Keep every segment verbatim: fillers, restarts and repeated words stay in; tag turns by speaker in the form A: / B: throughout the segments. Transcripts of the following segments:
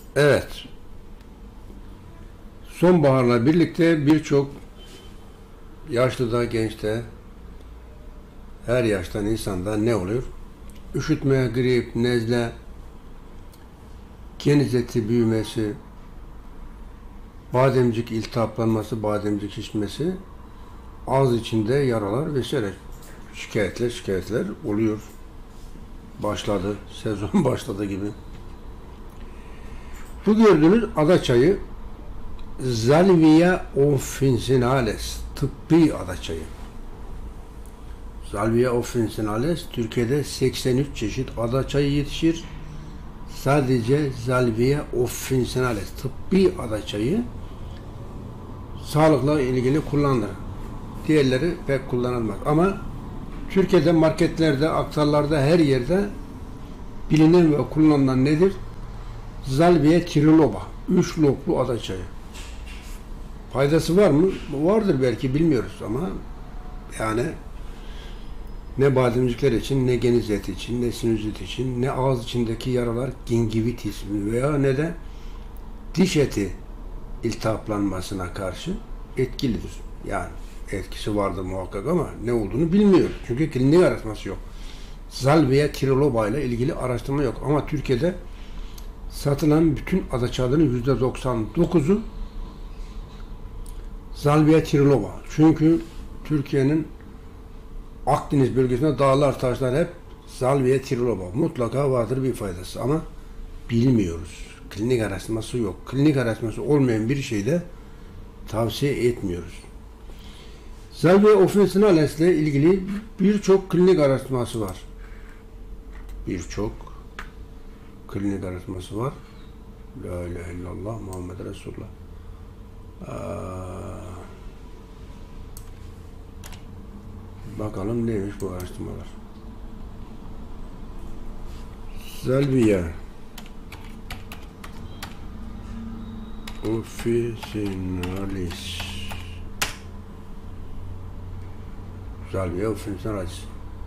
A: Evet. Sonbaharla birlikte birçok yaşlıda, gençte, her yaştan insanda ne oluyor? Üşütme, grip, nezle, geniz eti büyümesi, bademcik iltihaplanması, bademcik şişmesi, ağız içinde yaralar vesaire şikayetler şikayetler oluyor. Başladı, sezon başladı gibi. Bu gördüğünüz adaçayı Salvia officinales, tıbbi adaçayı. Salvia officinales, Türkiye'de seksen üç çeşit adaçayı yetişir. Sadece Salvia officinales, tıbbi adaçayı sağlıkla ilgili kullanılır. Diğerleri pek kullanılmaz. Ama Türkiye'de marketlerde, aktarlarda, her yerde bilinen ve kullanılan nedir? Salvia triloba, üç loblu adaçayı. Faydası var mı? Vardır belki, bilmiyoruz ama yani ne bademcikler için, ne geniz eti için, ne sinüzit için, ne ağız içindeki yaralar, gingivitis veya ne de diş eti iltihaplanmasına karşı etkilidir. Yani etkisi vardır muhakkak ama ne olduğunu bilmiyoruz. Çünkü klinik araştırması yok. Salvia triloba ile ilgili araştırma yok. Ama Türkiye'de satılan bütün adaçaların yüzde doksan dokuzu Salvia triloba. Çünkü Türkiye'nin Akdeniz bölgesinde dağlar, taşlar hep Salvia triloba. Mutlaka vardır bir faydası ama bilmiyoruz. Klinik araştırması yok. Klinik araştırması olmayan bir şeyde tavsiye etmiyoruz. Salvia officinales ile ilgili birçok klinik araştırması var. Birçok klinik araştırması var. La ilahe illallah Muhammed Resulullah. Aa, bakalım neymiş bu araştırmalar. Salvia officinalis Salvia officinalis.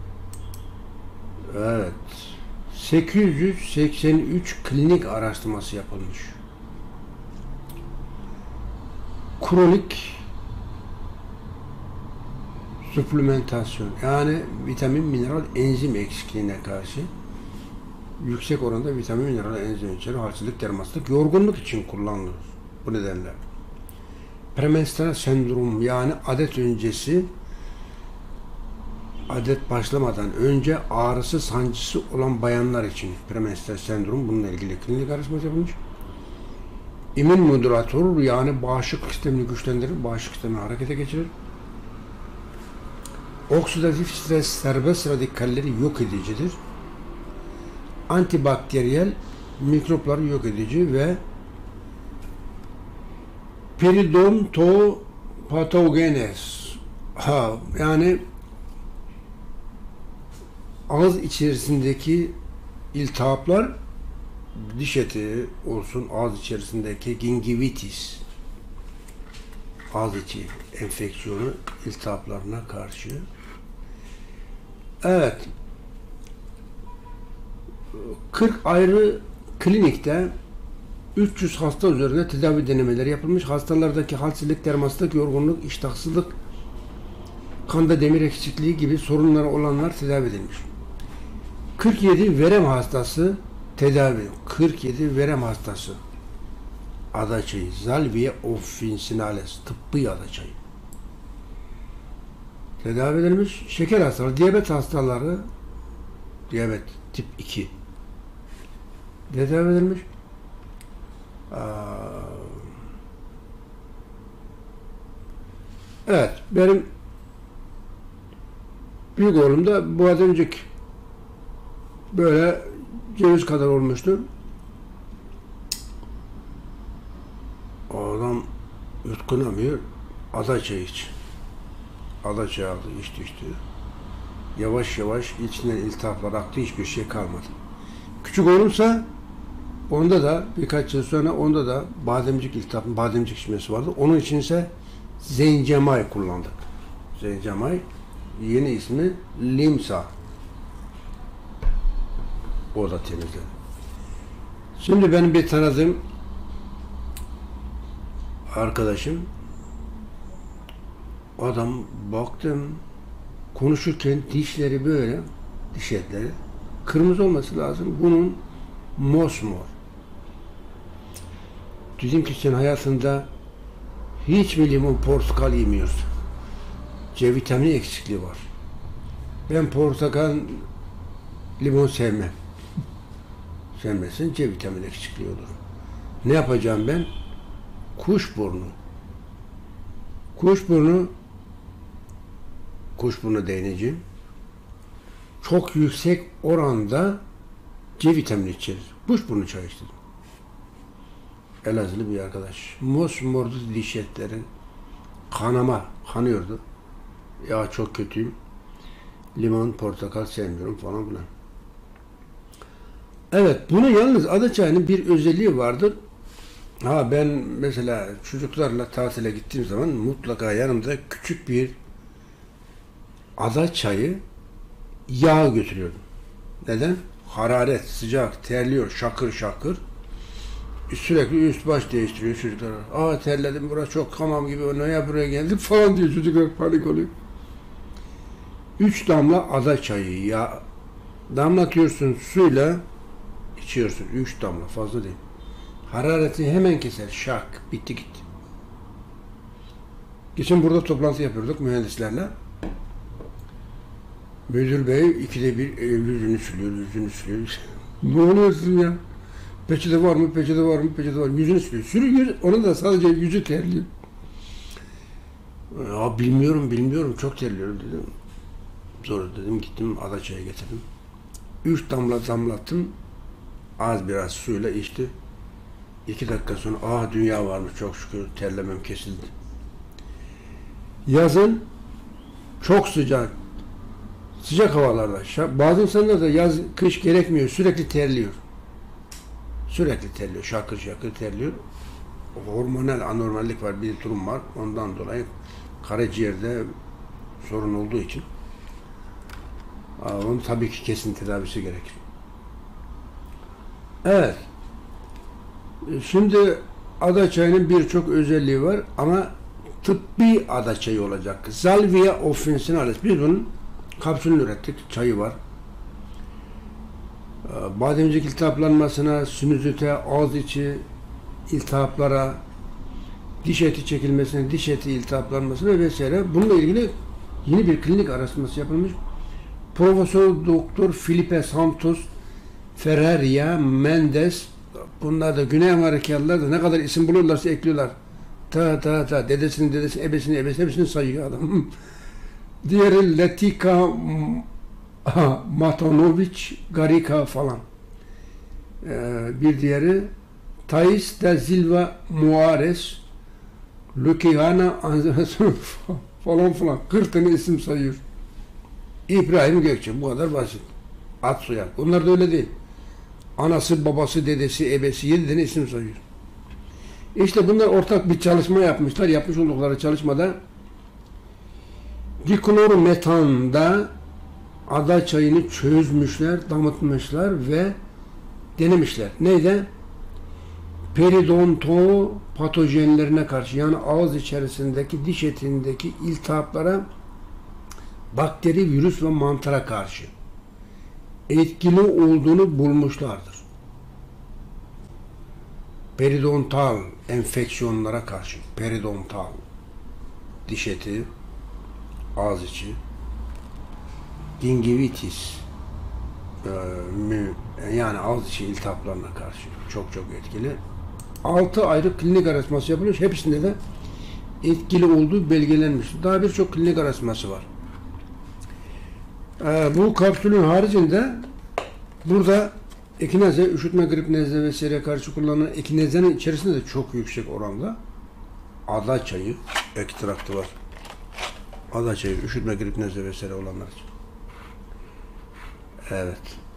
A: Evet. sekiz yüz seksen üç klinik araştırması yapılmış. Kronik suplementasyon, yani vitamin, mineral, enzim eksikliğine karşı yüksek oranda vitamin, mineral, enzim içeren halsizlik, dermansızlık, yorgunluk için kullanılır. Bu nedenle premenstrüel sendrom, yani adet öncesi, adet başlamadan önce ağrısı, sancısı olan bayanlar için premenstrüel sendrom, bununla ilgili klinik araştırma yapılmış. İmmün modülatör, yani bağışıklık sistemini güçlendirir, bağışıklık sistemini harekete geçirir. Oksidatif stres, serbest radikalleri yok edicidir. Antibakteriyel, mikropları yok edici ve peridontopatogenes, ha yani ağız içerisindeki iltihaplar, diş eti olsun, ağız içerisindeki gingivitis, ağız içi enfeksiyonu iltihaplarına karşı. Evet. kırk ayrı klinikte üç yüz hasta üzerinde tedavi denemeleri yapılmış. Hastalardaki halsizlik, dermansızlık, yorgunluk, iştahsızlık, kanda demir eksikliği gibi sorunları olanlar tedavi edilmiş. kırk yedi verem hastası tedavi. kırk yedi verem hastası adaçayı, Salvia officinales, tıbbi adaçayı tedavi edilmiş. Şeker hastaları, diyabet hastaları, diyabet tip iki tedavi edilmiş. Evet, benim büyük oğlum da bu adamcık böyle ceviz kadar olmuştu. Adam yutkunamıyor. Adaçayı iç. Adaçayı aldı, içti içti. Yavaş yavaş içinden iltihaplar aktı, hiçbir şey kalmadı. Küçük oğlumsa onda da birkaç yıl sonra onda da bademcik iltihap, bademcik şişmesi vardı. Onun için ise zencemay kullandık. Zencemay, yeni ismi Limsa. O da temizledi. Şimdi benim bir tanıdığım arkadaşım, adam baktım konuşurken dişleri böyle, diş etleri kırmızı olması lazım. Bunun mosmor. Dedim ki sen hayatında hiç mi limon, portakal yemiyorsun? C vitamini eksikliği var. Ben portakal, limon sevmem. Sevmezsen C vitamini eksikliği olur. Ne yapacağım ben? Kuşburnu. Kuşburnu kuşburnu değineceğim. Çok yüksek oranda C vitamini içerir. Kuşburnu çayı içtim. Elazığlı bir arkadaş. Mosmordu diş etleri. Kanama, kanıyordu. Ya çok kötüyüm. Limon, portakal sevmiyorum falan filan. Evet, bunu yalnız ada çayının bir özelliği vardır. Ha ben mesela çocuklarla tatile gittiğim zaman mutlaka yanımda küçük bir ada çayı yağ götürüyordum. Neden? Hararet, sıcak, terliyor, şakır şakır. Sürekli üst baş değiştiriyor çocuklar. Aa terledim, burası çok hamam gibi, neye buraya geldik falan diyor çocuklar, panik oluyor. Üç damla ada çayı ya damlatıyorsun suyla, içiyorsun. Üç damla, fazla değil. Harareti hemen keser. Şak. Bitti gitti. Geçen burada toplantı yapıyorduk mühendislerle. Müdür bey ikide bir e, yüzünü sürüyor, yüzünü sürüyor. Ne oluyorsun ya? Peçete var mı? Peçete var mı? Peçete var mı? Yüzünü sürüyor. Sürüyor. Onun da sadece yüzü terliyor. Ya bilmiyorum, bilmiyorum. Çok terliyorum dedim. Sonra dedim gittim ada çayı getirdim. Üç damla damlattım. Az biraz suyla içti. İki dakika sonra ah dünya varmış çok şükür, terlemem kesildi. Yazın çok sıcak, sıcak havalarda, bazı insanlar da yaz, kış gerekmiyor, sürekli terliyor. Sürekli terliyor, şakır şakır terliyor. Hormonal anormallik var, bir durum var. Ondan dolayı karaciğerde sorun olduğu için onun tabii ki kesin tedavisi gerekir. Evet. Şimdi ada çayının birçok özelliği var ama tıbbi ada çayı olacak. Salvia officinalis. Biz bunun kapsülünü ürettik. Çayı var. Bademcik iltihaplanmasına, sinüzite, ağız içi iltihaplara, diş eti çekilmesine, diş eti iltihaplanmasına vesaire. Bununla ilgili yeni bir klinik araştırması yapılmış. Profesör Doktor Felipe Santos Ferreira Mendes, bunlar da Güney Amerikalılar da ne kadar isim bulurlarsa ekliyorlar. Ta ta ta dedesinin dedesinin ebesinin ebesinin hepsini sayıyor adam. Diğeri Letica Matanovic Garika falan. Ee, bir diğeri Thais da Silva Muares Luciana falan falan. kırk tane isim sayıyor. İbrahim Gökçe. Bu kadar basit. Ad soyad. Onlar da öyle değil. Anası, babası, dedesi, ebesi, yedi tane isim sayıyor. İşte bunlar ortak bir çalışma yapmışlar. Yapmış oldukları çalışmada diklorometanda ada çayını çözmüşler, damıtmışlar ve denemişler. Neydi? Periodonto patojenlerine karşı, yani ağız içerisindeki diş etindeki iltihaplara, bakteri, virüs ve mantara karşı etkili olduğunu bulmuşlardır. Periodontal enfeksiyonlara karşı, periodontal diş eti, ağız içi, gingivitis yani ağız içi iltihaplarına karşı çok çok etkili. Altı ayrı klinik araştırması yapılmış. Hepsinde de etkili olduğu belgelenmiş. Daha birçok klinik araştırması var. Ee, bu kapsülün haricinde burada ekineze, üşütme, grip, nezle vesaireye karşı kullanılan ekinezenin içerisinde de çok yüksek oranda ada çayı ekstraktı var. Ada çayı, üşütme, grip, nezle vesaire olanlar için. Evet.